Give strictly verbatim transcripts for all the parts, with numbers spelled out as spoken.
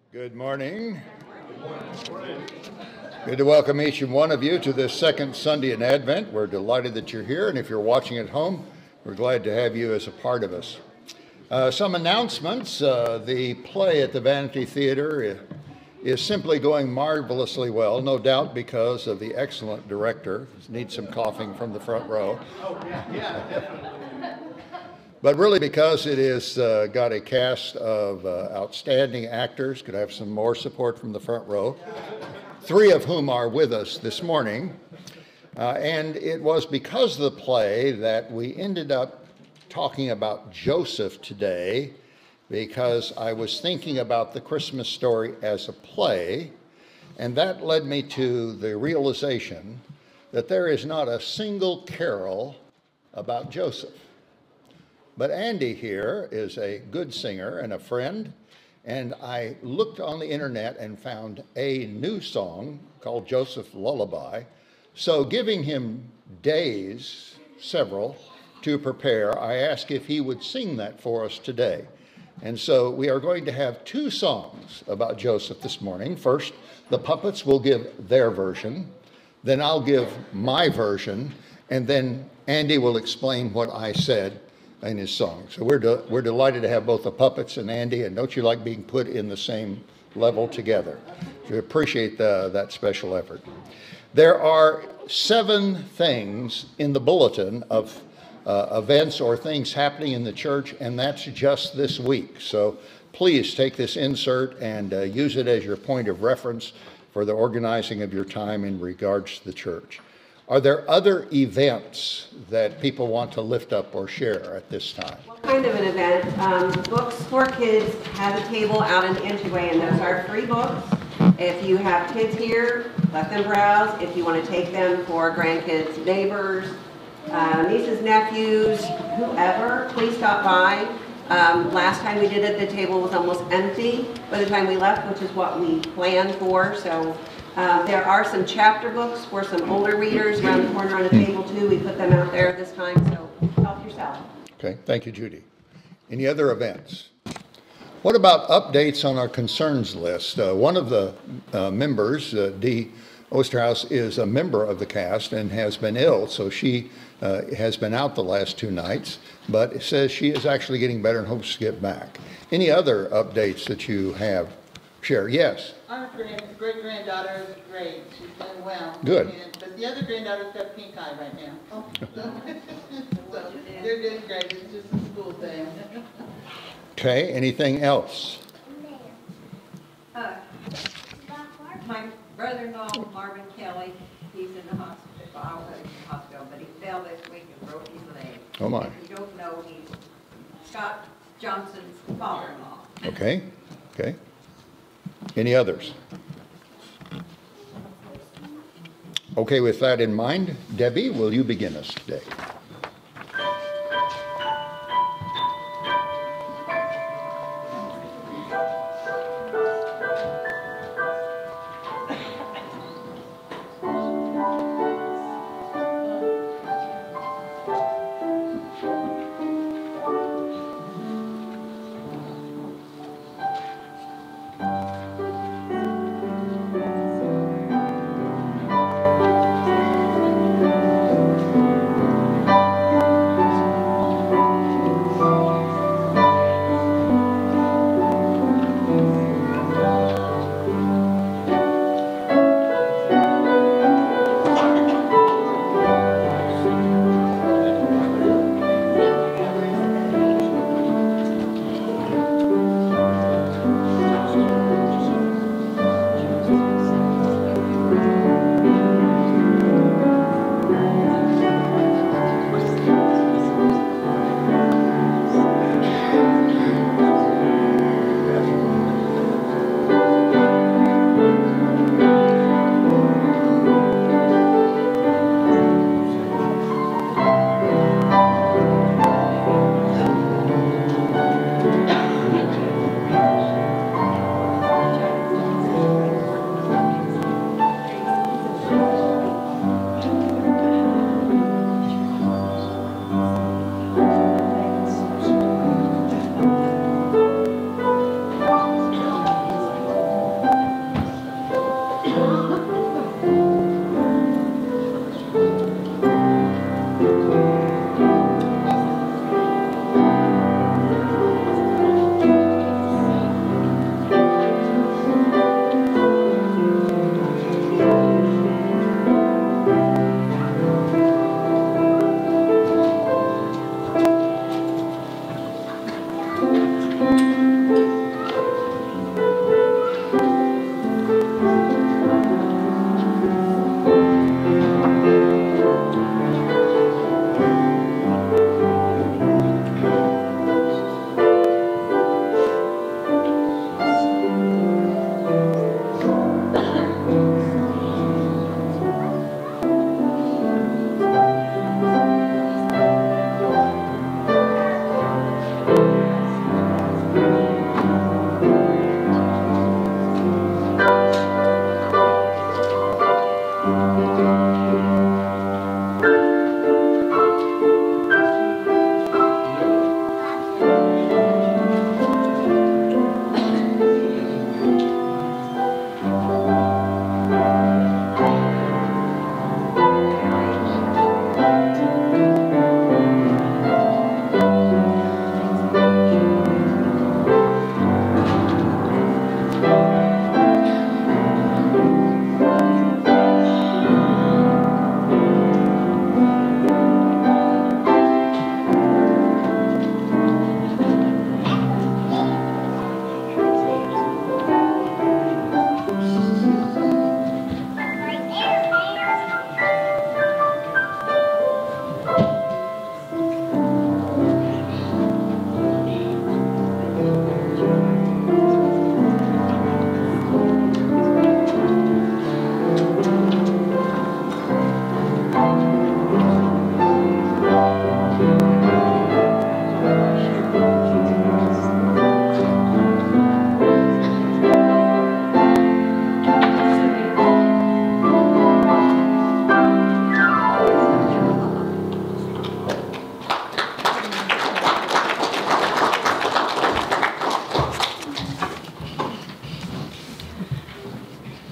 Good morning. Good to welcome each and one of you to this second Sunday in Advent. We're delighted that you're here, and if you're watching at home, we're glad to have you as a part of us. Uh, some announcements. Uh, the play at the Vanity Theater is simply going marvelously well, no doubt because of the excellent director. Needs some coughing from the front row. Oh, yeah, yeah, definitely. But really because it has uh, got a cast of uh, outstanding actors. Could I have some more support from the front row? Three of whom are with us this morning. Uh, and it was because of the play that we ended up talking about Joseph today, because I was thinking about the Christmas story as a play, and that led me to the realization that there is not a single carol about Joseph. But Andy here is a good singer and a friend, and I looked on the internet and found a new song called Joseph's Lullaby. So giving him days, several, to prepare, I asked if he would sing that for us today. And so we are going to have two songs about Joseph this morning. First, the puppets will give their version, then I'll give my version, and then Andy will explain what I said in his song. So we're, de we're delighted to have both the puppets and Andy, and don't you like being put in the same level together? We appreciate the, that special effort. There are seven things in the bulletin of uh, events or things happening in the church, and that's just this week. So please take this insert and uh, use it as your point of reference for the organizing of your time in regards to the church. Are there other events that people want to lift up or share at this time? What kind of an event? Um, Books for Kids has a table out in the entryway, and those are free books. If you have kids here, let them browse. If you want to take them for grandkids, neighbors, uh, nieces, nephews, whoever, please stop by. Um, last time we did it, the table was almost empty by the time we left, which is what we planned for. So. Um, there are some chapter books for some older readers around the corner on the table too. We put them out there this time, so help yourself. Okay, thank you, Judy. Any other events? What about updates on our concerns list? Uh, one of the uh, members, uh, Dee Osterhaus, is a member of the cast and has been ill, so she uh, has been out the last two nights, but it says she is actually getting better and hopes to get back. Any other updates that you have? Share, yes. Our great-granddaughter is great. She's doing well. Good. And, but the other granddaughter's got pink eye right now. Oh. So they're doing great. It's just a school thing. Okay, anything else? Uh, my brother-in-law, Marvin Kelly, he's in the hospital. I was in the hospital, but he fell this week and broke his leg. Oh, my. If you don't know, he's Scott Johnson's father-in-law. Okay, okay. Any others? Okay, with that in mind, Debbie, will you begin us today?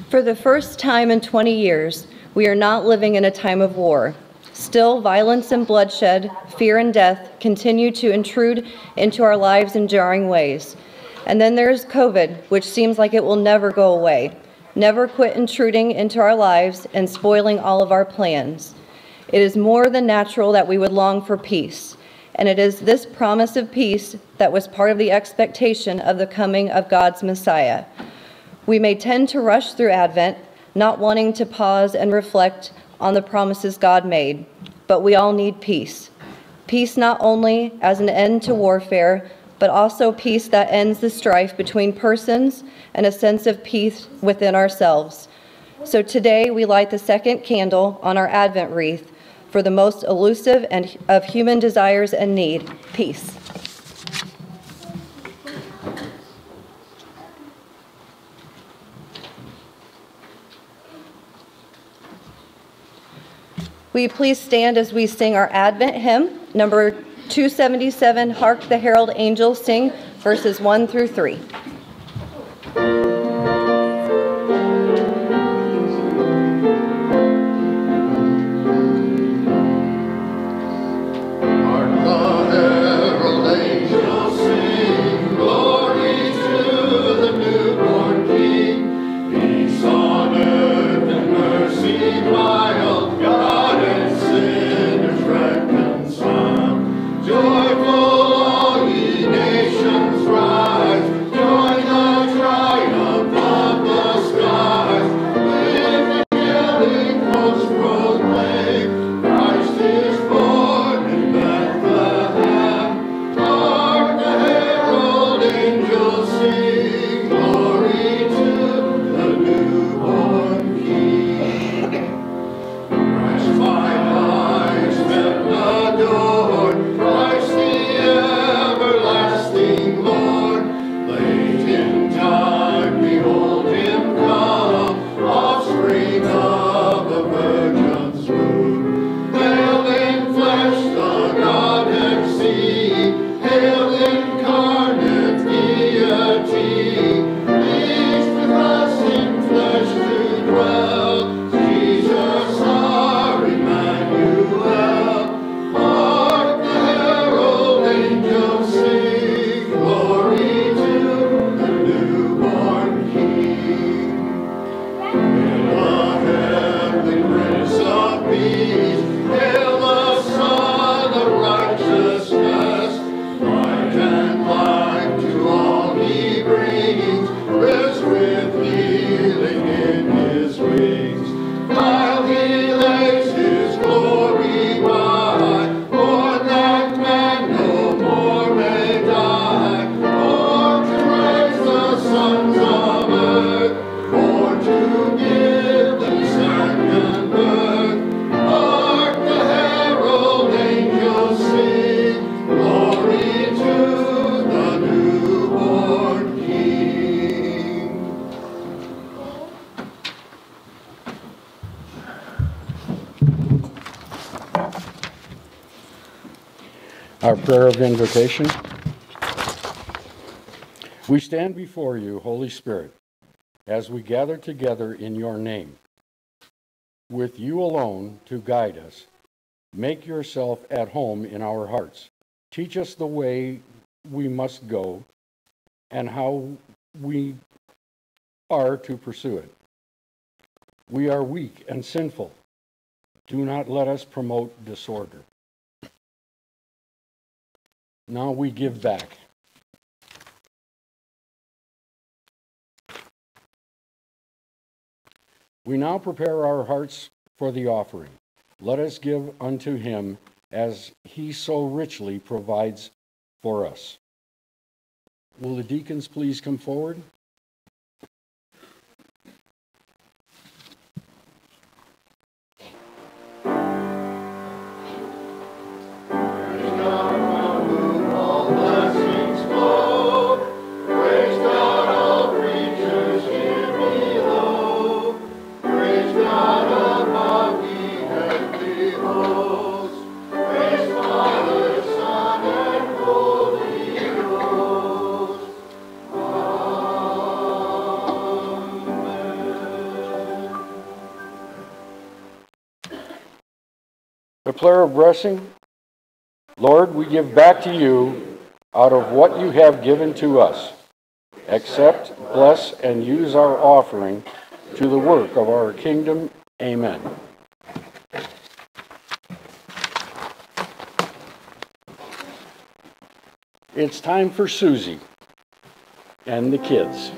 For the first time in twenty years, we are not living in a time of war. Still, violence and bloodshed, fear and death continue to intrude into our lives in jarring ways. And then there's COVID, which seems like it will never go away, never quit intruding into our lives and spoiling all of our plans. It is more than natural that we would long for peace, and it is this promise of peace that was part of the expectation of the coming of God's Messiah. We may tend to rush through Advent, not wanting to pause and reflect on the promises God made, but we all need peace. Peace not only as an end to warfare, but also peace that ends the strife between persons and a sense of peace within ourselves. So today we light the second candle on our Advent wreath for the most elusive and of human desires and need, peace. Will you please stand as we sing our Advent hymn, number two seventy-seven, Hark the Herald Angels Sing, verses one through three. Our prayer of invocation. We stand before you, Holy Spirit, as we gather together in your name. With you alone to guide us, make yourself at home in our hearts. Teach us the way we must go and how we are to pursue it. We are weak and sinful. Do not let us promote disorder. Now we give back. We now prepare our hearts for the offering. Let us give unto him as he so richly provides for us. Will the deacons please come forward? Father, Son, and Holy Ghost. prayer of blessing. Lord, we give back to you out of what you have given to us. Accept, bless, and use our offering to the work of our kingdom. Amen. It's time for Susie and the kids.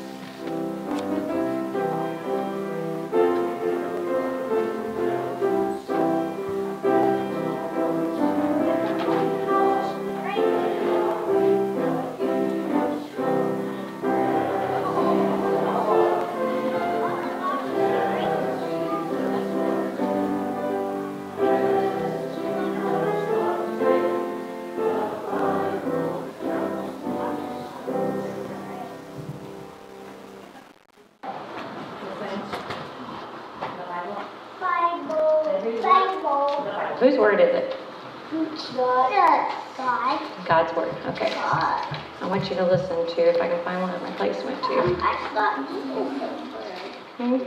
Whose word is it? God. God's word. Okay. God. I want you to listen to, if I can find one of my placement too. I got Hmm?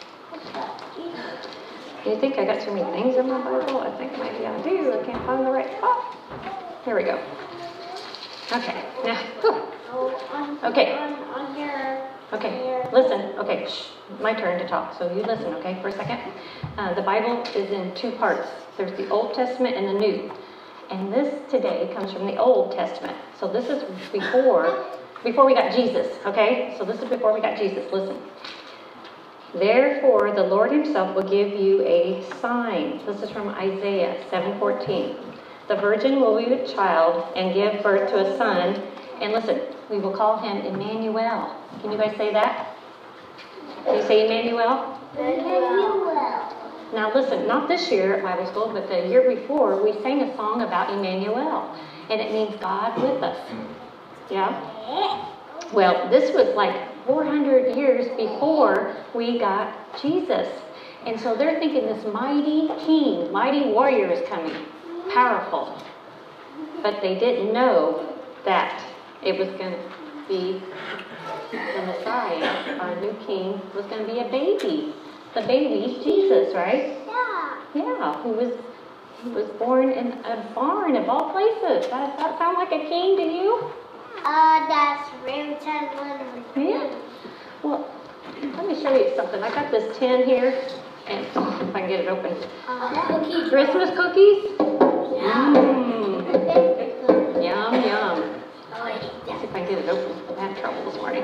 You think I got too many things in my Bible? I think maybe I do. I can't find the right spot. Here we go. Okay. Now, whew. Okay. Okay, listen. Okay, shh. My turn to talk, so you listen, okay, for a second. Uh, the Bible is in two parts. There's the Old Testament and the New. And this today comes from the Old Testament. So this is before, before we got Jesus, okay? So this is before we got Jesus. Listen. Therefore, the Lord himself will give you a sign. This is from Isaiah seven fourteen. The virgin will be with child and give birth to a son. And listen, we will call him Emmanuel. Can you guys say that? Can you say Emmanuel? Emmanuel. Now listen, not this year at Bible school, but the year before, we sang a song about Emmanuel. And it means God with us. Yeah? Well, this was like four hundred years before we got Jesus. And so they're thinking this mighty king, mighty warrior is coming. Powerful. But they didn't know that it was going to be the Messiah, our new king, was going to be a baby. The baby, Jesus, right? Yeah. Yeah, who was who was born in a barn of all places. Does that sound like a king to you? Uh, that's very time one. Yeah. Well, let me show you something. I got this tin here, and if I can get it open. Uh, cookies. Christmas cookies? Yeah. Mmm. Yum, yum. Oh, I eat See that. if I can get it open. I had trouble this morning.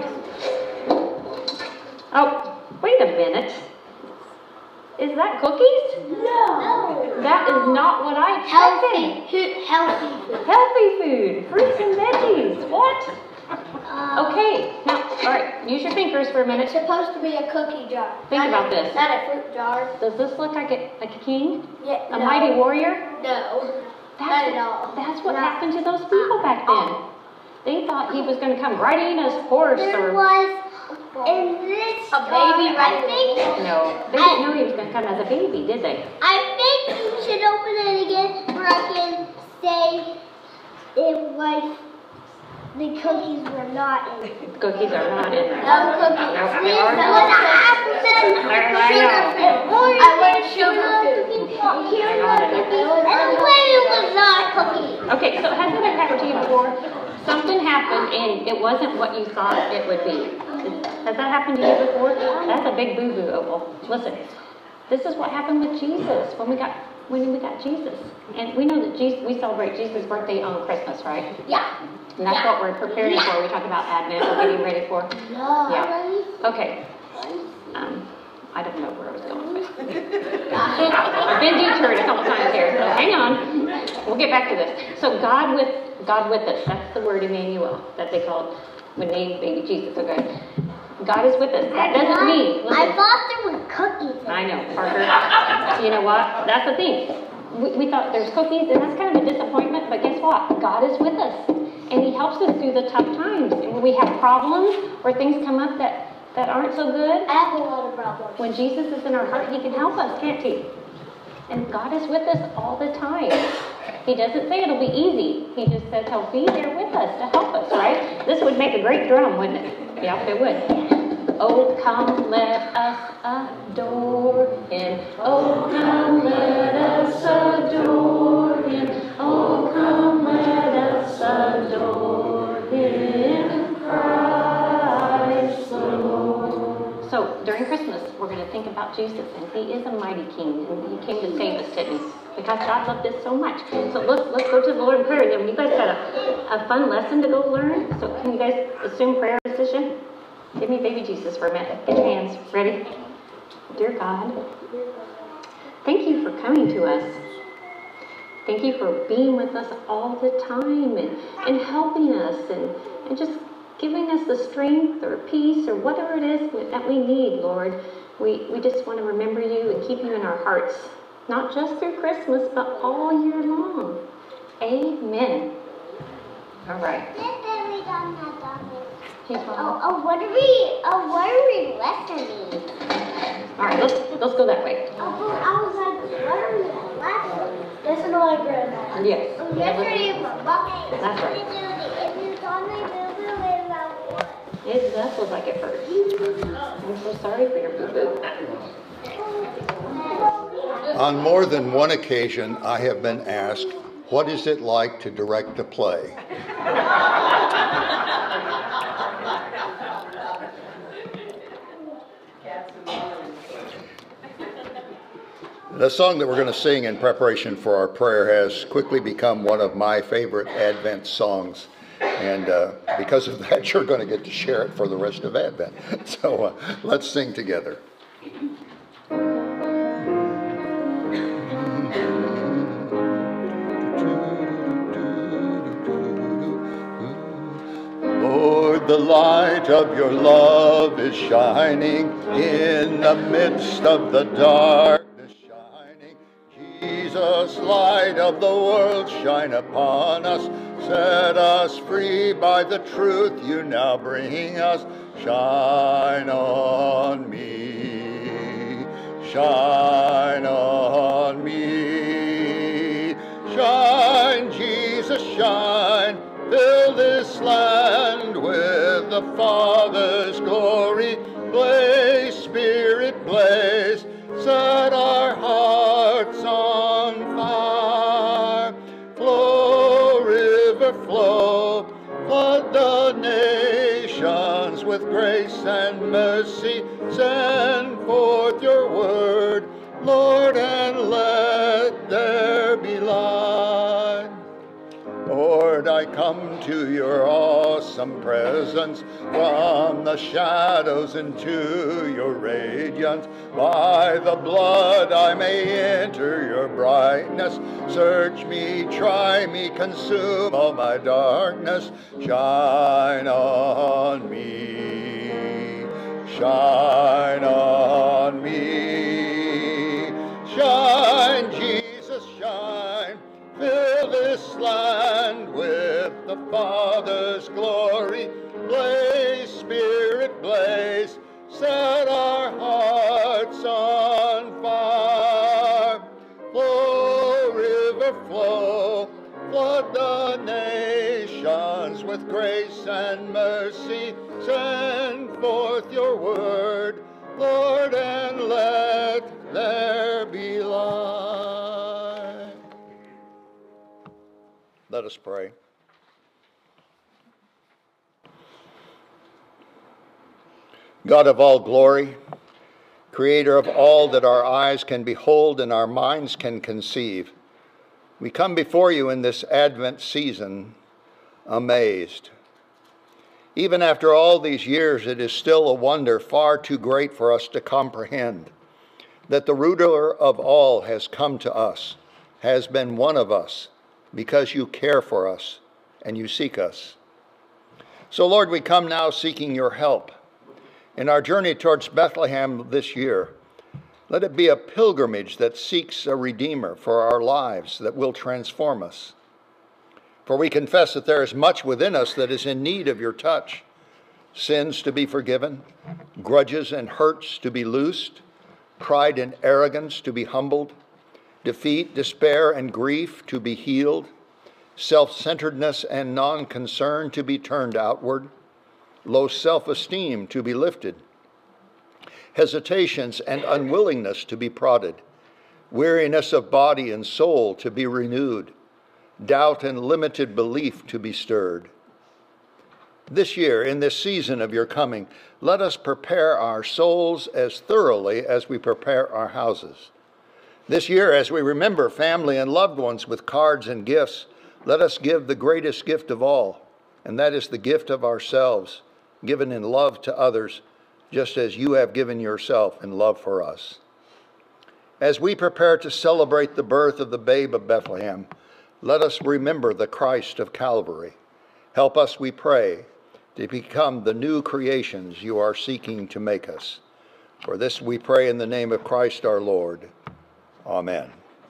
Oh, wait a minute. Is that cookies? No. That is not what I expected. Healthy. Healthy food. Healthy food, fruits and veggies. What? Uh, Okay, now, all right, use your fingers for a minute. It's supposed to be a cookie jar. Think Not about a, this. Not a fruit jar. Does this look like a, like a king? Yeah. A no. mighty warrior? No. That's Not what, at all. That's what Not- happened to those people back then. They thought he was going to come riding a horse There or... was in this A baby jar, I think. No, they didn't know he was going to come as a baby, did they? I think you should open it again where I can say it was the cookies were not in it. Cookies are not in there. No cookies. Nope, they Please, are what not. happened? There they Sugar are. food. I want sugar food. Here's the cookies. And wait, it was not a cookie. Okay, so has that happened to you before? Something happened and it wasn't what you thought it would be. Has that happened to you before? That's a big boo-boo, Opal. Listen, this is what happened with Jesus when we got when we got Jesus. And we know that Jesus, we celebrate Jesus' birthday on Christmas, right? Yeah. And that's Yeah. what we're preparing for. We talk about Advent, we're getting ready for. No. Yeah. Okay. Um, I don't know where I was going with. I've been detoured a couple times here, so hang on. We'll get back to this. So God with God with us. That's the word Emmanuel that they called when they named baby Jesus. Okay. God is with us. That doesn't mean. Listen, I thought there were cookies. In I know, Parker. You know what? That's the thing. We, we thought there's cookies, and that's kind of a disappointment, but guess what? God is with us. And he helps us through the tough times. And when we have problems or things come up that, that aren't so good, I have a lot of problems. when Jesus is in our heart, he can help us, can't he? And God is with us all the time. He doesn't say it'll be easy. He just says he'll be there with us to help us, right? This would make a great drum, wouldn't it? Yeah, it would. Oh, come, let us adore him. Oh, come, let us adore him. Oh, come, let us adore him, Christ the Lord. So, during Christmas, we're going to think about Jesus, and he is a mighty king, and he came to save us, didn't he? Because God loved us so much. So let's let's go to the Lord in prayer. Then you guys got a, a fun lesson to go learn. So can you guys assume prayer decision? Give me baby Jesus for a minute. Get your hands ready. Dear God, thank you for coming to us. Thank you for being with us all the time and, and helping us and, and just giving us the strength or peace or whatever it is that we need, Lord. We, we just want to remember you and keep you in our hearts. Not just through Christmas, but all year long. Amen. All right. Oh, oh, what are we, oh, what are we lessoning? All right, let's, let's go that way. Oh, I was like, what are we lessoning? That's an old grandma. Yes. Oh, yesterday was a bucket. That's right. If it's on my boo-boo, about what? It does look like it hurts. I'm so sorry for your boo-boo. On more than one occasion, I have been asked, what is it like to direct a play? The song that we're going to sing in preparation for our prayer has quickly become one of my favorite Advent songs. And uh, because of that, you're going to get to share it for the rest of Advent. So uh, let's sing together. Lord, the light of your love is shining in the midst of the darkness shining. Jesus, light of the world, shine upon us. Set us free by the truth you now bring us. Shine on me, shine on me. Shine, Jesus, shine. Fill this land with the Father's glory. Blaze, Spirit, blaze. Set our hearts on fire. Flow, river, flow. Flood the nations with grace and mercy. Send forth your word, Lord, and let there be light. Lord, I come to your awesome presence, from the shadows into your radiance. By the blood I may enter your brightness. Search me, try me, consume all my darkness. Shine on me, shine on me. Shine, Jesus, shine. Fill this land with the Father's glory. Blaze, Spirit, blaze. Set our hearts on fire. Flow, river, flow. Flood the nations with grace and mercy. Send forth your word, Lord, and let there be light. Let us pray. God of all glory, creator of all that our eyes can behold and our minds can conceive, we come before you in this Advent season amazed. Even after all these years, it is still a wonder far too great for us to comprehend that the ruler of all has come to us, has been one of us, because you care for us and you seek us. So, Lord, we come now seeking your help. In our journey towards Bethlehem this year, let it be a pilgrimage that seeks a Redeemer for our lives that will transform us. For we confess that there is much within us that is in need of your touch. Sins to be forgiven, grudges and hurts to be loosed, pride and arrogance to be humbled, defeat, despair, and grief to be healed, self-centeredness and non-concern to be turned outward, low self-esteem to be lifted, hesitations and unwillingness to be prodded, weariness of body and soul to be renewed, doubt and limited belief to be stirred. This year, in this season of your coming, let us prepare our souls as thoroughly as we prepare our houses. This year, as we remember family and loved ones with cards and gifts, let us give the greatest gift of all, and that is the gift of ourselves, given in love to others, just as you have given yourself in love for us. As we prepare to celebrate the birth of the babe of Bethlehem, let us remember the Christ of Calvary. Help us, we pray, to become the new creations you are seeking to make us. For this we pray in the name of Christ our Lord. Amen.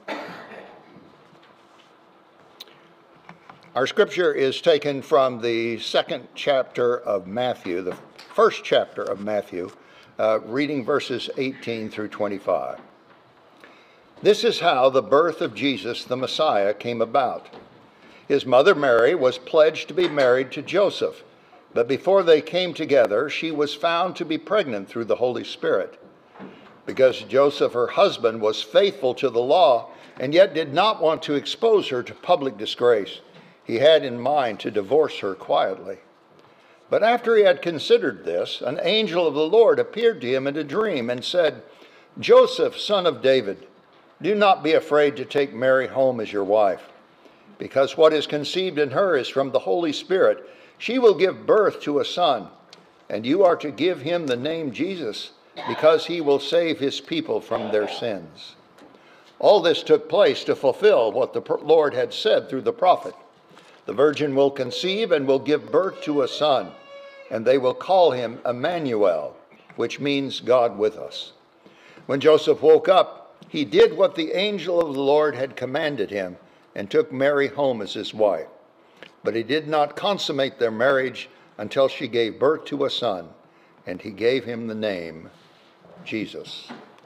Our scripture is taken from the second chapter of Matthew, the first chapter of Matthew, uh, reading verses eighteen through twenty-five. This is how the birth of Jesus, the Messiah, came about. His mother Mary was pledged to be married to Joseph, but before they came together, she was found to be pregnant through the Holy Spirit. Because Joseph, her husband, was faithful to the law and yet did not want to expose her to public disgrace, he had in mind to divorce her quietly. But after he had considered this, an angel of the Lord appeared to him in a dream and said, "Joseph, son of David, do not be afraid to take Mary home as your wife, because what is conceived in her is from the Holy Spirit. She will give birth to a son, and you are to give him the name Jesus, because he will save his people from their sins." All this took place to fulfill what the Lord had said through the prophet. The virgin will conceive and will give birth to a son, and they will call him Emmanuel, which means God with us. When Joseph woke up, he did what the angel of the Lord had commanded him and took Mary home as his wife. But he did not consummate their marriage until she gave birth to a son, and he gave him the name Jesus.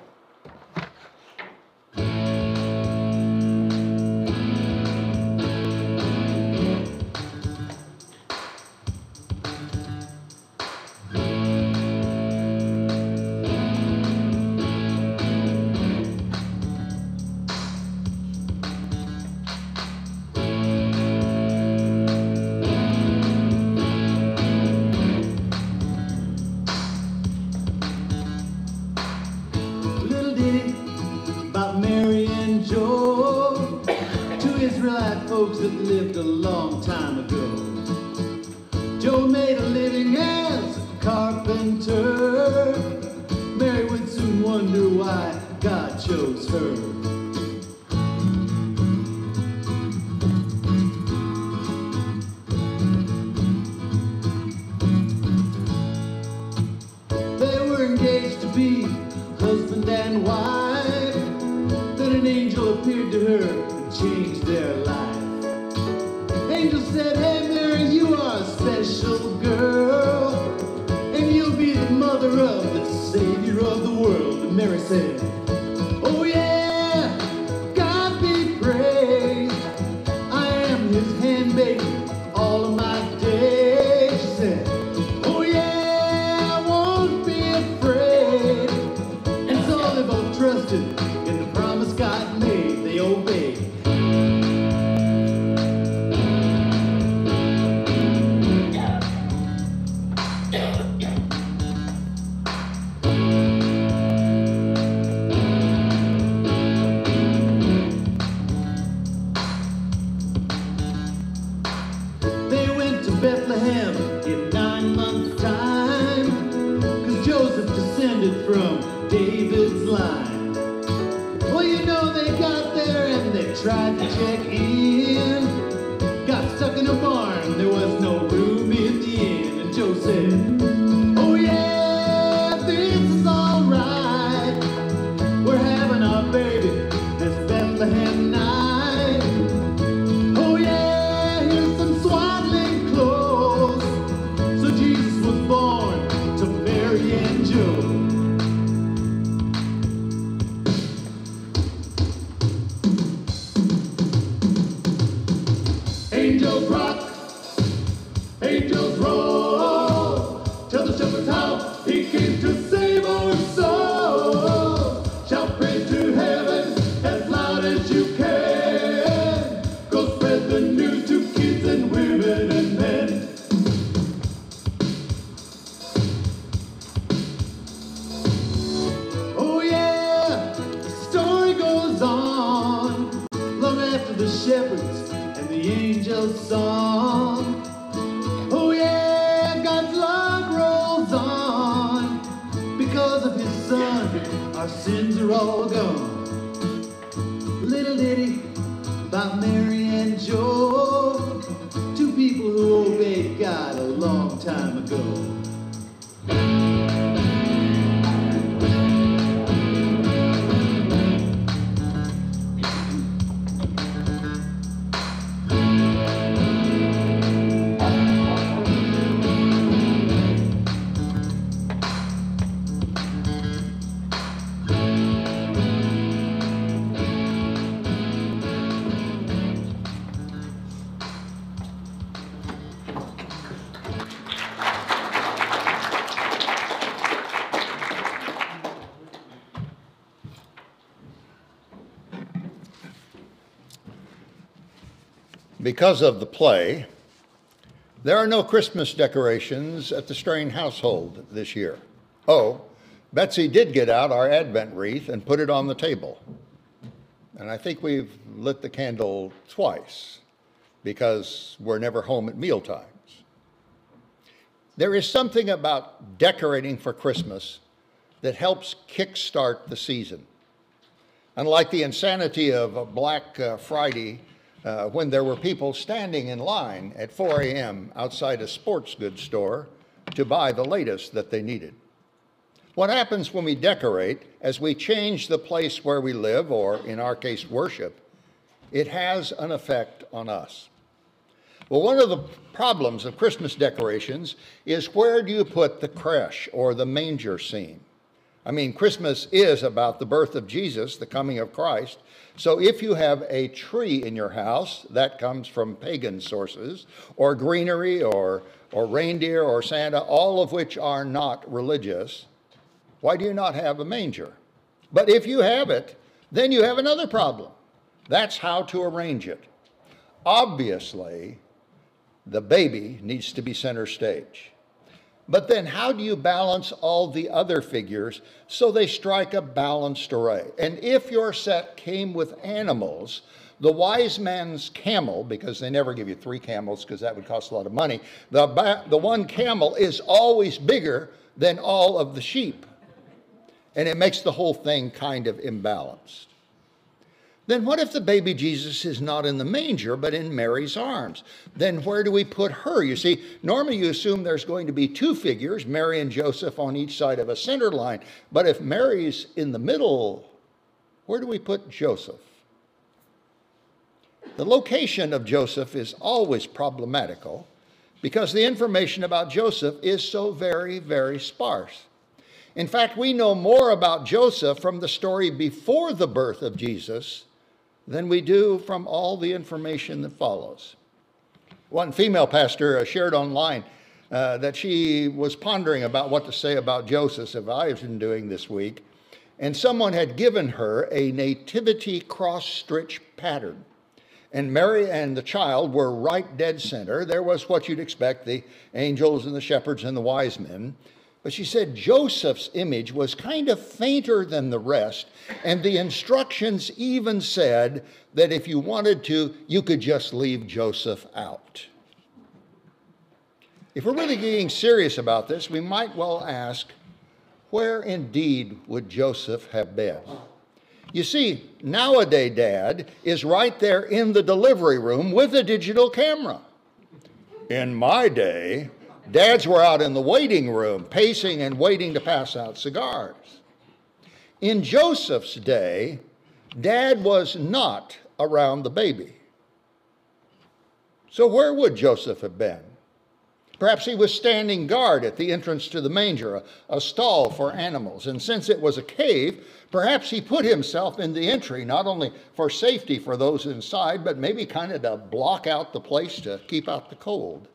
Folks that lived a long time ago. Joe made a living as a carpenter. Mary would soon wonder why God chose her. They were engaged to be husband and wife. Then an angel appeared to her and changed their life. Angel said, "Hey Mary, you are a special girl, and you'll be the mother of the Savior of the world." And Mary said, "Oh yeah, God be praised. I am his handmaiden all of my days." She said, "Oh yeah, I won't be afraid." And so they both trusted in the promise God made. They obeyed. Bethlehem in nine months' time, 'cause Joseph descended from David's line. Well, you know, they got there and they tried to check in. Got stuck in a barn, there was no room in the inn. And Joe said, "Oh yeah, this is all right. We're having our baby this Bethlehem night. Oh yeah, here's some swaddling clothes." So Jesus was born to Mary and Joe. Angels rock, angels roll, tell the shepherds how he came to save our souls. of his son, our sins are all gone. Little ditty about Mary and Joe, two people who obeyed God a long time ago. Because of the play, there are no Christmas decorations at the Strain household this year. Oh, Betsy did get out our Advent wreath and put it on the table. And I think we've lit the candle twice because we're never home at meal times. There is something about decorating for Christmas that helps kickstart the season. Unlike the insanity of a Black uh, Friday, Uh, when there were people standing in line at four a m outside a sports goods store to buy the latest that they needed. What happens when we decorate, as we change the place where we live, or in our case, worship, it has an effect on us. Well, one of the problems of Christmas decorations is, where do you put the creche or the manger scene? I mean, Christmas is about the birth of Jesus, the coming of Christ. So if you have a tree in your house, that comes from pagan sources, or greenery, or, or reindeer, or Santa, all of which are not religious, why do you not have a manger? But if you have it, then you have another problem. That's how to arrange it. Obviously, the baby needs to be center stage. But then how do you balance all the other figures so they strike a balanced array? And if your set came with animals, the wise man's camel, because they never give you three camels because that would cost a lot of money, the, the one camel is always bigger than all of the sheep. And it makes the whole thing kind of imbalanced. Then what if the baby Jesus is not in the manger, but in Mary's arms? Then where do we put her? You see, normally you assume there's going to be two figures, Mary and Joseph on each side of a center line. But if Mary's in the middle, where do we put Joseph? The location of Joseph is always problematical because the information about Joseph is so very, very sparse. In fact, we know more about Joseph from the story before the birth of Jesus than we do from all the information that follows. One female pastor shared online uh, that she was pondering about what to say about Joseph, as I've been doing this week, and someone had given her a nativity cross-stitch pattern. And Mary and the child were right dead center. There was what you'd expect, the angels and the shepherds and the wise men. But she said Joseph's image was kind of fainter than the rest, and the instructions even said that if you wanted to, you could just leave Joseph out. If we're really getting serious about this, we might well ask, where indeed would Joseph have been? You see, nowadays Dad is right there in the delivery room with a digital camera. In my day, Dads were out in the waiting room, pacing and waiting to pass out cigars. In Joseph's day, Dad was not around the baby. So where would Joseph have been? Perhaps he was standing guard at the entrance to the manger, a, a stall for animals. And since it was a cave, perhaps he put himself in the entry, not only for safety for those inside, but maybe kind of to block out the place to keep out the cold.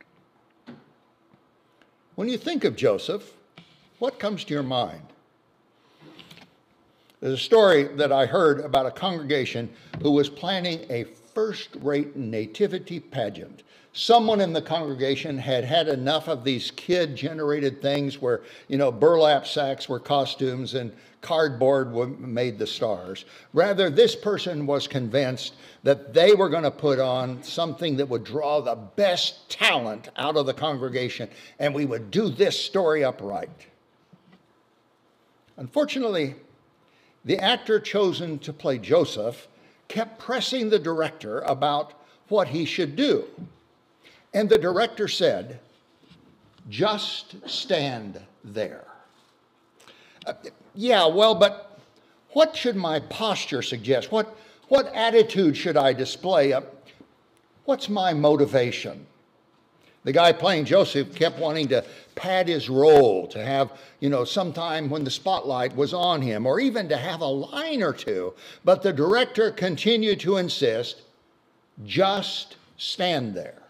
When you think of Joseph, what comes to your mind? There's a story that I heard about a congregation who was planning a first-rate nativity pageant. Someone in the congregation had had enough of these kid-generated things where, you know, burlap sacks were costumes and cardboard made the stars. Rather, this person was convinced that they were going to put on something that would draw the best talent out of the congregation, and we would do this story upright. Unfortunately, the actor chosen to play Joseph kept pressing the director about what he should do. And the director said, "Just stand there." Uh, yeah, well, but what should my posture suggest? What, what attitude should I display? Uh, what's my motivation? The guy playing Joseph kept wanting to pad his role, to have, you know, sometime when the spotlight was on him, or even to have a line or two. But the director continued to insist, just stand there.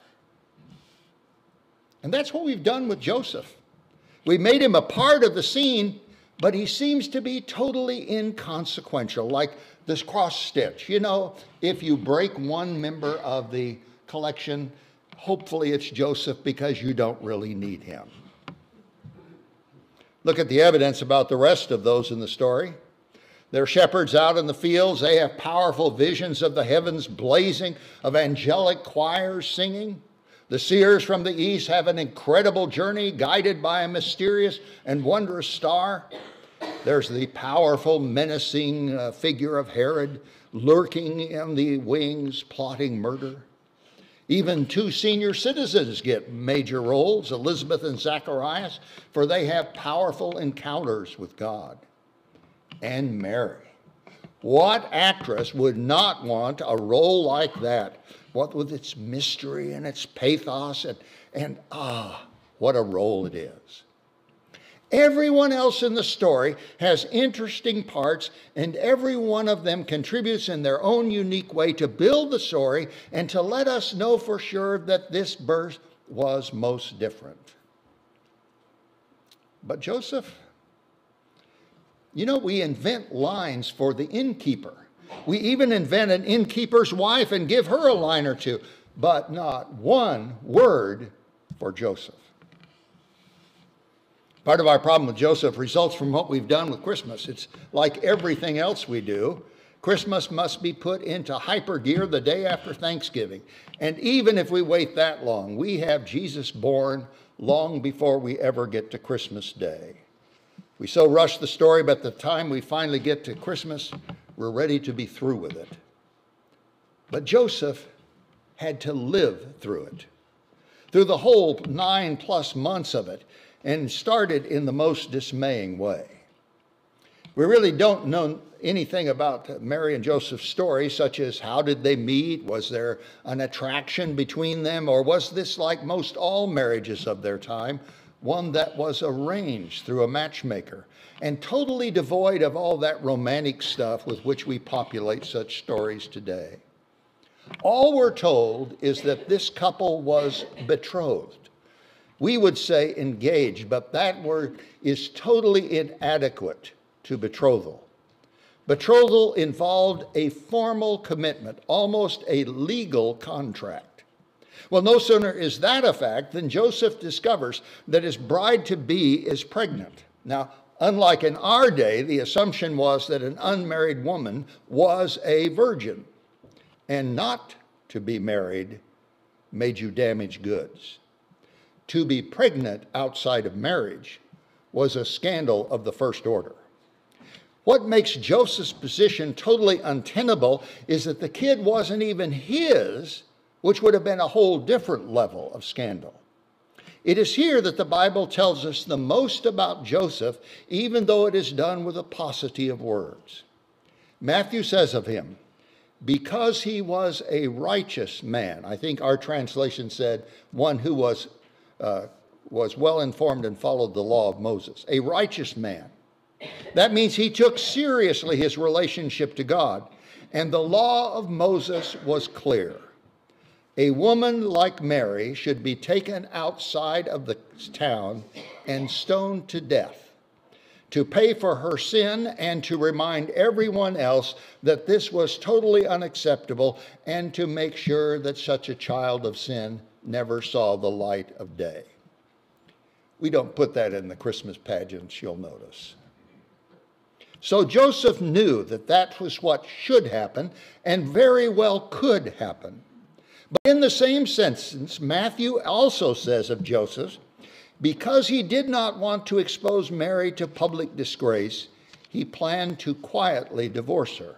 And that's what we've done with Joseph. We made him a part of the scene, but he seems to be totally inconsequential, like this cross stitch. You know, if you break one member of the collection, hopefully it's Joseph because you don't really need him. Look at the evidence about the rest of those in the story. They're shepherds out in the fields. They have powerful visions of the heavens blazing, of angelic choirs singing. The seers from the east have an incredible journey guided by a mysterious and wondrous star. There's the powerful, menacing uh, figure of Herod lurking in the wings, plotting murder. Even two senior citizens get major roles, Elizabeth and Zacharias, for they have powerful encounters with God. And Mary. What actress would not want a role like that? What with its mystery and its pathos, and, and ah, what a role it is. Everyone else in the story has interesting parts, and every one of them contributes in their own unique way to build the story and to let us know for sure that this birth was most different. But Joseph, you know, we invent lines for the innkeeper. We even invent an innkeeper's wife and give her a line or two, but not one word for Joseph. Part of our problem with Joseph results from what we've done with Christmas. It's like everything else we do. Christmas must be put into hyper gear the day after Thanksgiving. And even if we wait that long, we have Jesus born long before we ever get to Christmas Day. We so rush the story, but the time we finally get to Christmas, we're ready to be through with it. But Joseph had to live through it, through the whole nine plus months of it, and started in the most dismaying way. We really don't know anything about Mary and Joseph's story, such as how did they meet? Was there an attraction between them? Or was this, like most all marriages of their time, one that was arranged through a matchmaker and totally devoid of all that romantic stuff with which we populate such stories today? All we're told is that this couple was betrothed. We would say engaged, but that word is totally inadequate to betrothal. Betrothal involved a formal commitment, almost a legal contract. Well, no sooner is that a fact than Joseph discovers that his bride-to-be is pregnant. Now, unlike in our day, the assumption was that an unmarried woman was a virgin, and not to be married made you damaged goods. To be pregnant outside of marriage was a scandal of the first order. What makes Joseph's position totally untenable is that the kid wasn't even his, which would have been a whole different level of scandal. It is here that the Bible tells us the most about Joseph, even though it is done with a paucity of words. Matthew says of him, because he was a righteous man. I think our translation said one who was Uh, was well informed and followed the law of Moses, a righteous man. That means he took seriously his relationship to God, and the law of Moses was clear. A woman like Mary should be taken outside of the town and stoned to death, to pay for her sin and to remind everyone else that this was totally unacceptable, and to make sure that such a child of sin never saw the light of day. We don't put that in the Christmas pageants, you'll notice. So Joseph knew that that was what should happen and very well could happen. But in the same sentence, Matthew also says of Joseph, because he did not want to expose Mary to public disgrace, he planned to quietly divorce her.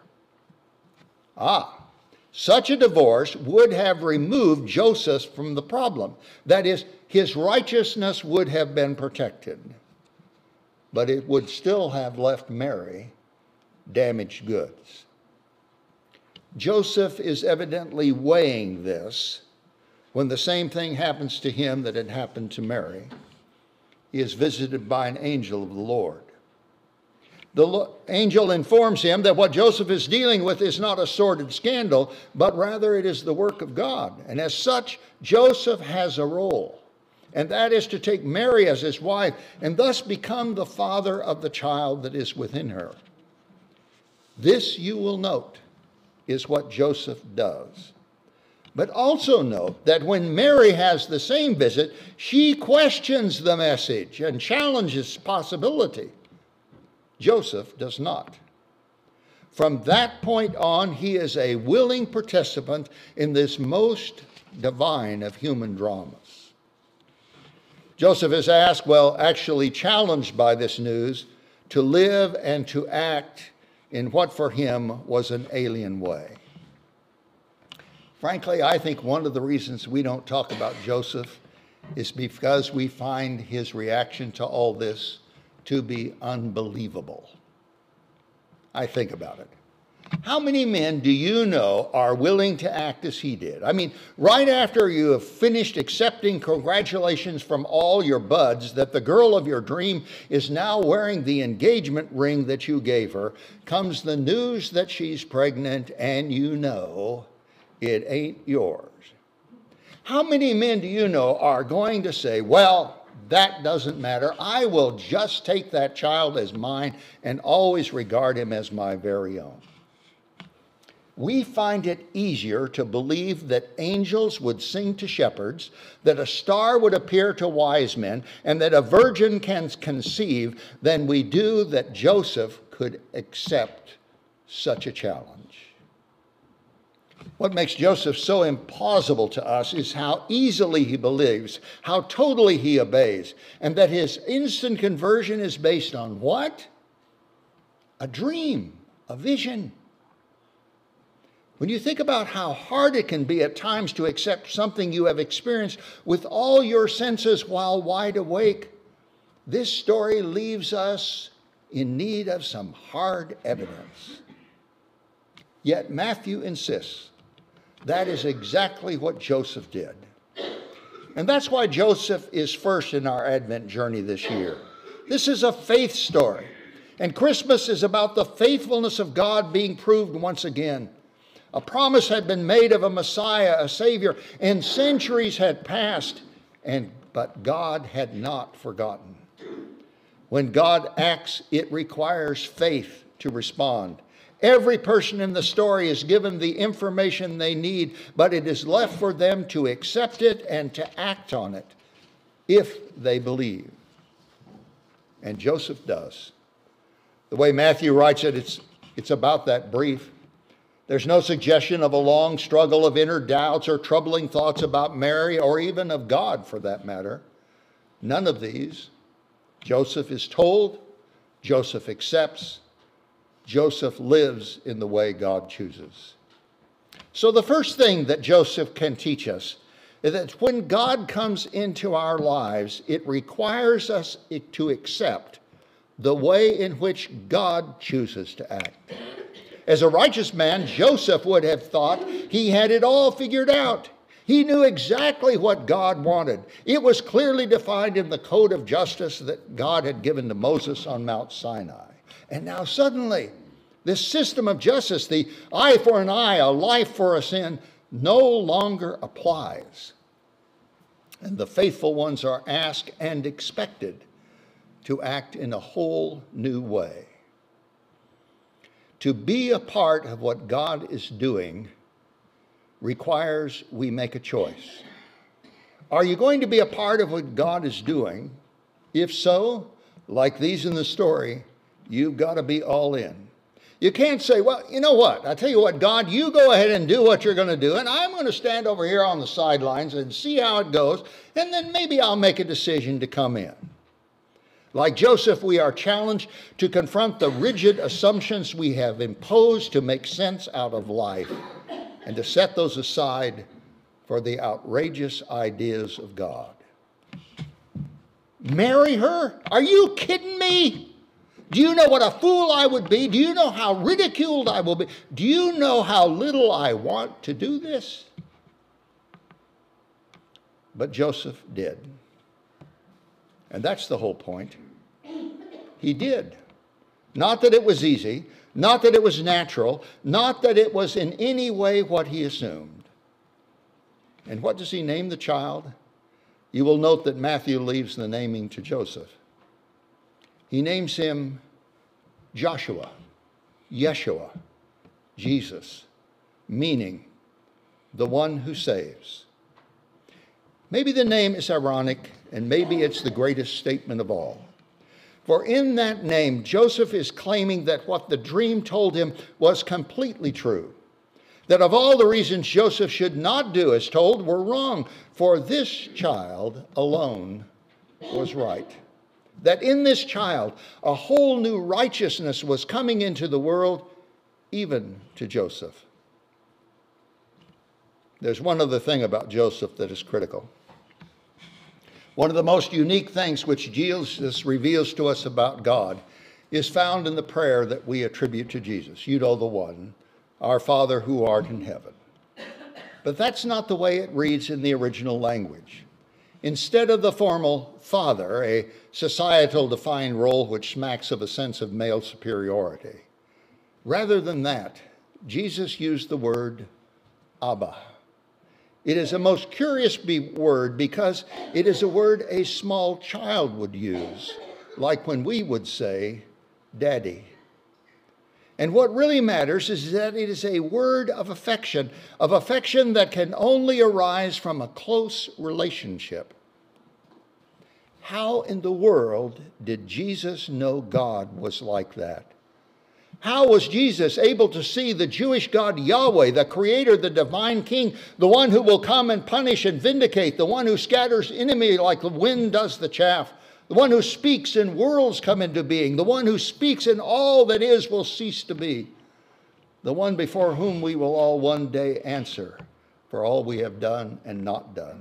Ah, such a divorce would have removed Joseph from the problem. That is, his righteousness would have been protected, but it would still have left Mary damaged goods. Joseph is evidently weighing this when the same thing happens to him that had happened to Mary. He is visited by an angel of the Lord. The angel informs him that what Joseph is dealing with is not a sordid scandal, but rather it is the work of God. And as such, Joseph has a role, and that is to take Mary as his wife and thus become the father of the child that is within her. This, you will note, is what Joseph does. But also note that when Mary has the same visit, she questions the message and challenges possibility. Joseph does not. From that point on, he is a willing participant in this most divine of human dramas. Joseph is asked, well, actually challenged by this news, to live and to act in what for him was an alien way. Frankly, I think one of the reasons we don't talk about Joseph is because we find his reaction to all this to be unbelievable. I think about it. How many men do you know are willing to act as he did? I mean, right after you have finished accepting congratulations from all your buds that the girl of your dream is now wearing the engagement ring that you gave her, comes the news that she's pregnant and you know it ain't yours. How many men do you know are going to say, well, that doesn't matter. I will just take that child as mine and always regard him as my very own? We find it easier to believe that angels would sing to shepherds, that a star would appear to wise men, and that a virgin can conceive than we do that Joseph could accept such a challenge. What makes Joseph so implausible to us is how easily he believes, how totally he obeys, and that his instant conversion is based on what? A dream, a vision. When you think about how hard it can be at times to accept something you have experienced with all your senses while wide awake, this story leaves us in need of some hard evidence. Yet Matthew insists that is exactly what Joseph did. And that's why Joseph is first in our Advent journey this year. This is a faith story. And Christmas is about the faithfulness of God being proved once again. A promise had been made of a Messiah, a Savior, and centuries had passed, and but God had not forgotten. When God acts, it requires faith to respond. Every person in the story is given the information they need, but it is left for them to accept it and to act on it if they believe. And Joseph does. The way Matthew writes it, it's, it's about that brief. There's no suggestion of a long struggle of inner doubts or troubling thoughts about Mary or even of God for that matter. None of these. Joseph is told, Joseph accepts, Joseph lives in the way God chooses. So the first thing that Joseph can teach us is that when God comes into our lives, it requires us to accept the way in which God chooses to act. As a righteous man, Joseph would have thought he had it all figured out. He knew exactly what God wanted. It was clearly defined in the code of justice that God had given to Moses on Mount Sinai. And now suddenly, this system of justice, the eye for an eye, a life for a sin, no longer applies. And the faithful ones are asked and expected to act in a whole new way. To be a part of what God is doing requires we make a choice. Are you going to be a part of what God is doing? If so, like these in the story, you've got to be all in. You can't say, well, you know what? I tell you what, God, you go ahead and do what you're going to do, and I'm going to stand over here on the sidelines and see how it goes, and then maybe I'll make a decision to come in. Like Joseph, we are challenged to confront the rigid assumptions we have imposed to make sense out of life and to set those aside for the outrageous ideas of God. Marry her? Are you kidding me? Do you know what a fool I would be? Do you know how ridiculed I will be? Do you know how little I want to do this? But Joseph did. And that's the whole point. He did. Not that it was easy, not that it was natural, not that it was in any way what he assumed. And what does he name the child? You will note that Matthew leaves the naming to Joseph. He names him Joshua, Yeshua, Jesus, meaning the one who saves. Maybe the name is ironic, and maybe it's the greatest statement of all. For in that name, Joseph is claiming that what the dream told him was completely true. That of all the reasons Joseph should not do as told were wrong, for this child alone was right. That in this child, a whole new righteousness was coming into the world, even to Joseph. There's one other thing about Joseph that is critical. One of the most unique things which Jesus reveals to us about God is found in the prayer that we attribute to Jesus. You know the one, our Father who art in heaven. But that's not the way it reads in the original language. Instead of the formal father, a societal defined role which smacks of a sense of male superiority, rather than that, Jesus used the word Abba. It is a most curious be- word because it is a word a small child would use, like when we would say, Daddy. And what really matters is that it is a word of affection, of affection that can only arise from a close relationship. How in the world did Jesus know God was like that? How was Jesus able to see the Jewish God Yahweh, the Creator, the divine King, the one who will come and punish and vindicate, the one who scatters enemy like the wind does the chaff, the one who speaks and worlds come into being, the one who speaks and all that is will cease to be, the one before whom we will all one day answer for all we have done and not done?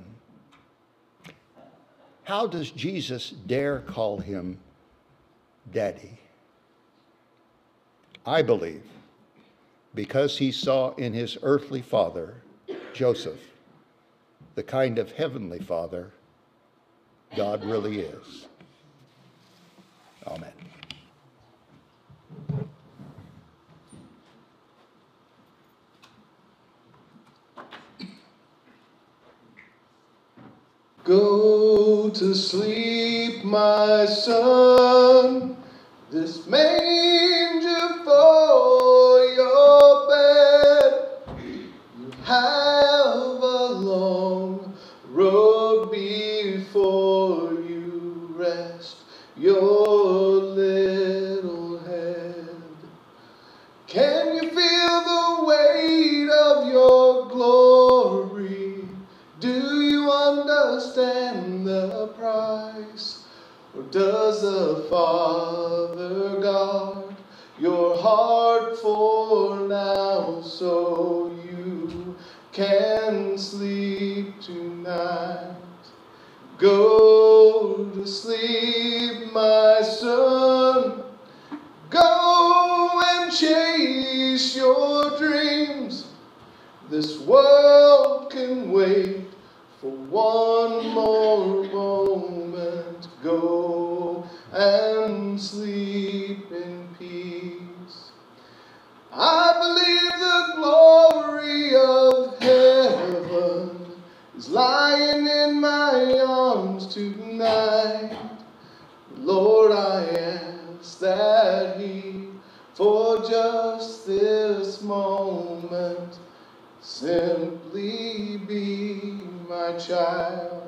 How does Jesus dare call him Daddy? I believe because he saw in his earthly father, Joseph, the kind of heavenly father God really is. Amen. Go to sleep, my son, this manger for your bed. You have a long road before you. Rest your little head. Can you feel the weight of your glory? Do you understand the price? Or does the Father guard your heart for now so you can sleep tonight? Go to sleep, my son. Go and chase your dreams. This world can wait for one more moment. Go and sleep in peace. I believe the glory of heaven is lying in my arms tonight. Lord, I ask that He, for just this moment, simply be my child.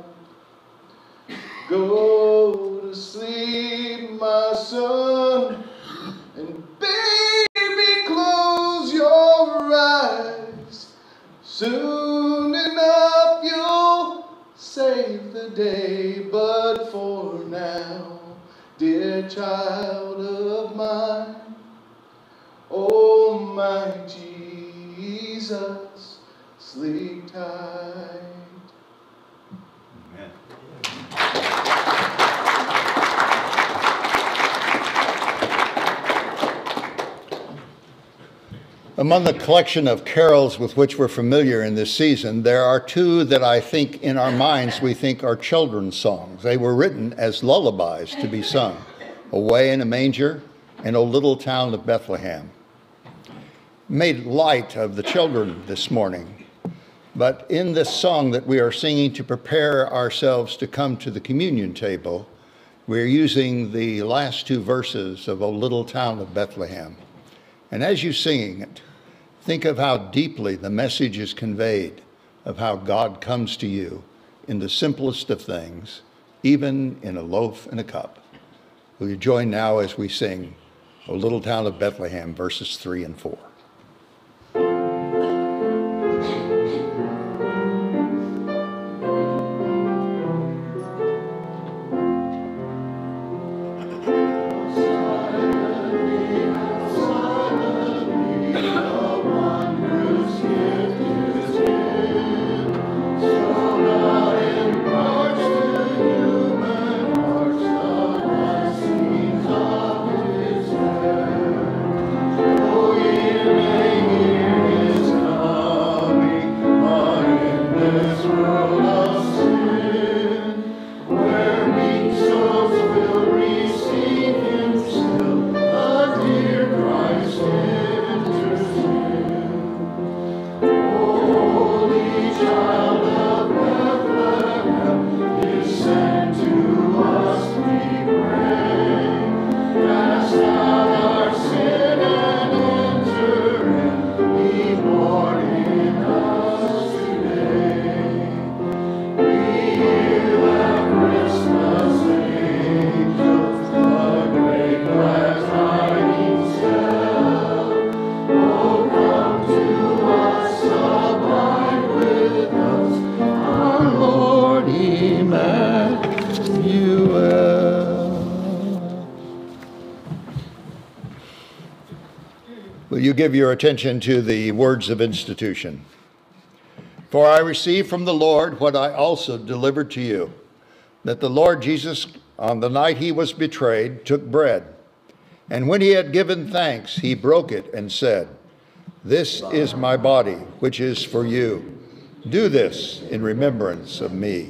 Go to sleep, my son, and baby, close your eyes. Soon enough you'll save the day, but for now dear child of mine. Oh, my Jesus, sleep tight. Amen. Among the collection of carols with which we're familiar in this season, there are two that I think in our minds we think are children's songs. They were written as lullabies to be sung, Away in a Manger and O Little Town of Bethlehem. Made light of the children this morning, but in this song that we are singing to prepare ourselves to come to the communion table, we're using the last two verses of O Little Town of Bethlehem. And as you're singing it, think of how deeply the message is conveyed of how God comes to you in the simplest of things, even in a loaf and a cup. Will you join now as we sing O Little Town of Bethlehem, verses three and four. Will you give your attention to the words of institution? For I received from the Lord what I also delivered to you, that the Lord Jesus, on the night he was betrayed, took bread, and when he had given thanks, he broke it and said, "This is my body, which is for you. Do this in remembrance of me."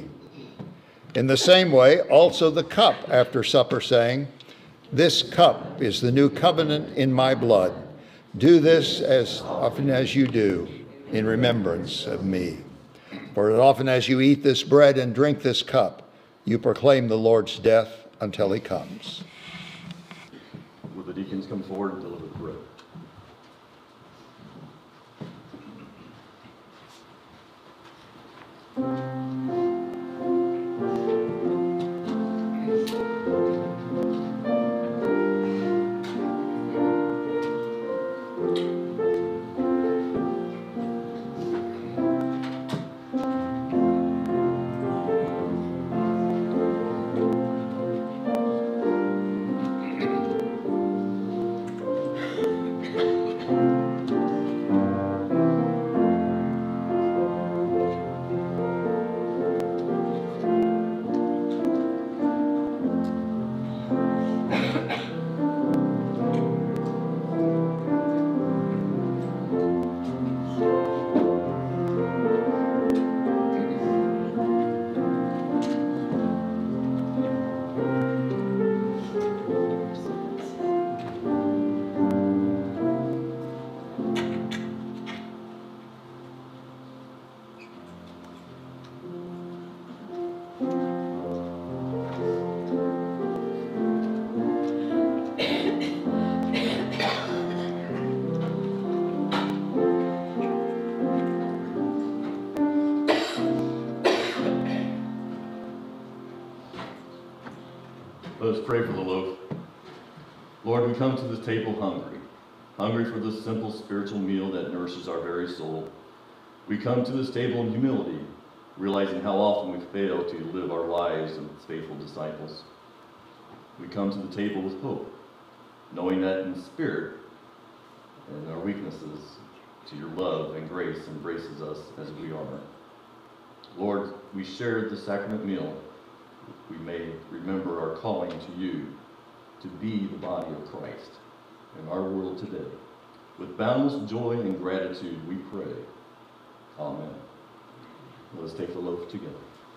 In the same way, also the cup after supper, saying, "This cup is the new covenant in my blood. Do this as often as you do in remembrance of me. For as often as you eat this bread and drink this cup, you proclaim the Lord's death until he comes." Will the deacons come forward and deliver the bread? Let us pray for the loaf. Lord, we come to this table hungry, hungry for this simple spiritual meal that nourishes our very soul. We come to this table in humility, realizing how often we fail to live our lives as faithful disciples. We come to the table with hope, knowing that in spirit and our weaknesses, to your love and grace embraces us as we are. Lord, we shared the sacrament meal. We may remember our calling to you to be the body of Christ in our world today. With boundless joy and gratitude, we pray. Amen. Let us take the loaf together.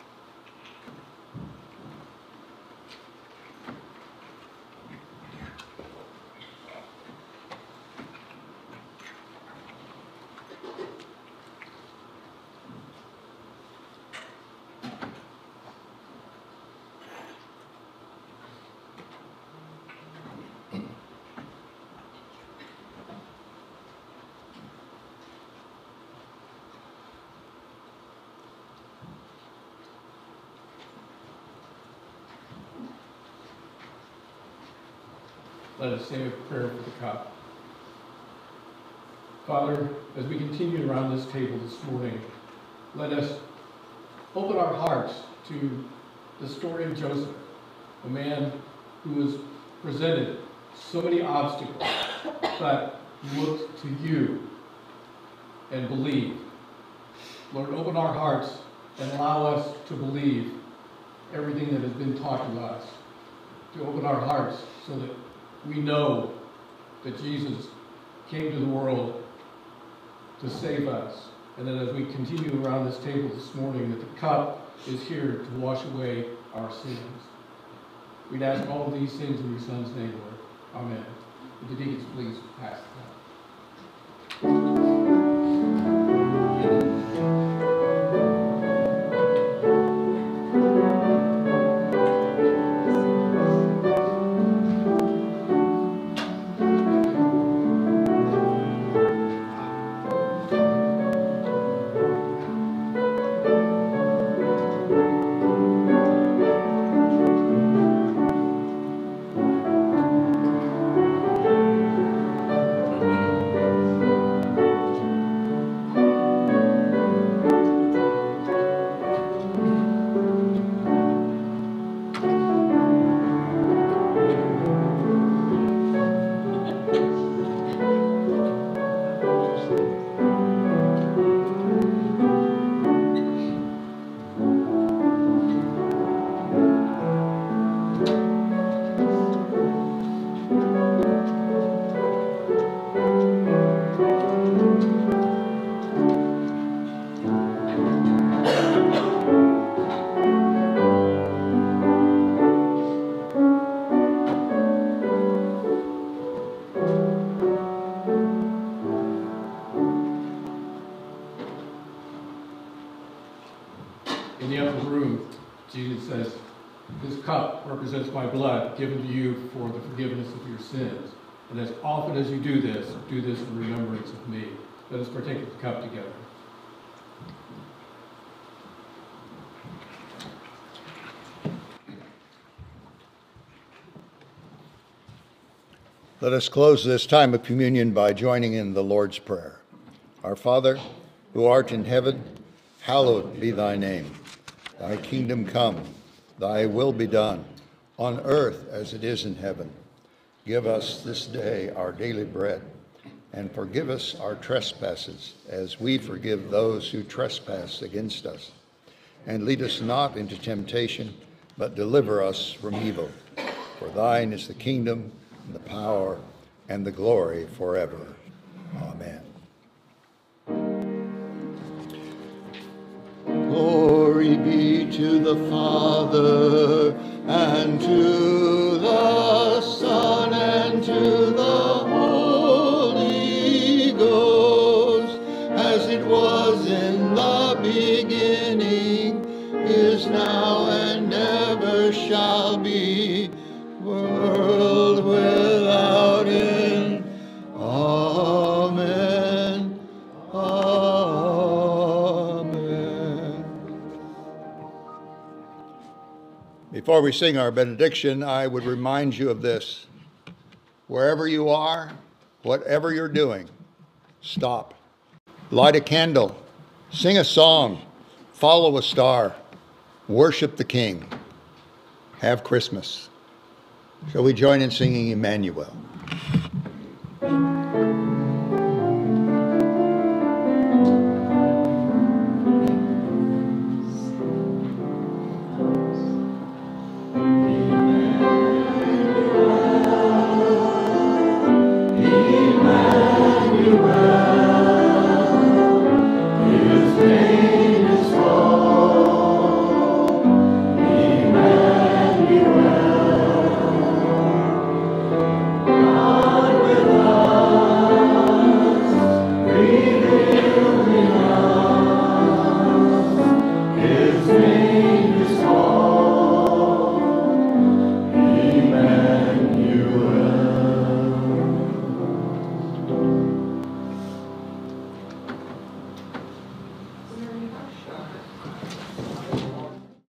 Let us say a prayer for the cup. Father, as we continue around this table this morning, let us open our hearts to the story of Joseph, a man who was presented so many obstacles, but looked to you and believed. Lord, open our hearts and allow us to believe everything that has been taught to us, to open our hearts so that we know that Jesus came to the world to save us, and that as we continue around this table this morning, that the cup is here to wash away our sins. We'd ask all of these things in your Son's name, Lord. Amen. Would the deacons please pass the cup? In the upper room, Jesus says, this cup represents my blood given to you for the forgiveness of your sins. And as often as you do this, do this in remembrance of me. Let us partake of the cup together. Let us close this time of communion by joining in the Lord's Prayer. Our Father, who art in heaven, hallowed be thy name. Thy kingdom come, thy will be done, on earth as it is in heaven. Give us this day our daily bread, and forgive us our trespasses, as we forgive those who trespass against us. And lead us not into temptation, but deliver us from evil. For thine is the kingdom, and the power, and the glory forever. Amen. Glory be to the Father, and to the Son, and to the Holy Ghost, as it was in the beginning, is now, and ever shall be, world without end. Amen. Amen. Before we sing our benediction, I would remind you of this. Wherever you are, whatever you're doing, stop. Light a candle. Sing a song. Follow a star. Worship the King. Have Christmas. Shall we join in singing Emmanuel?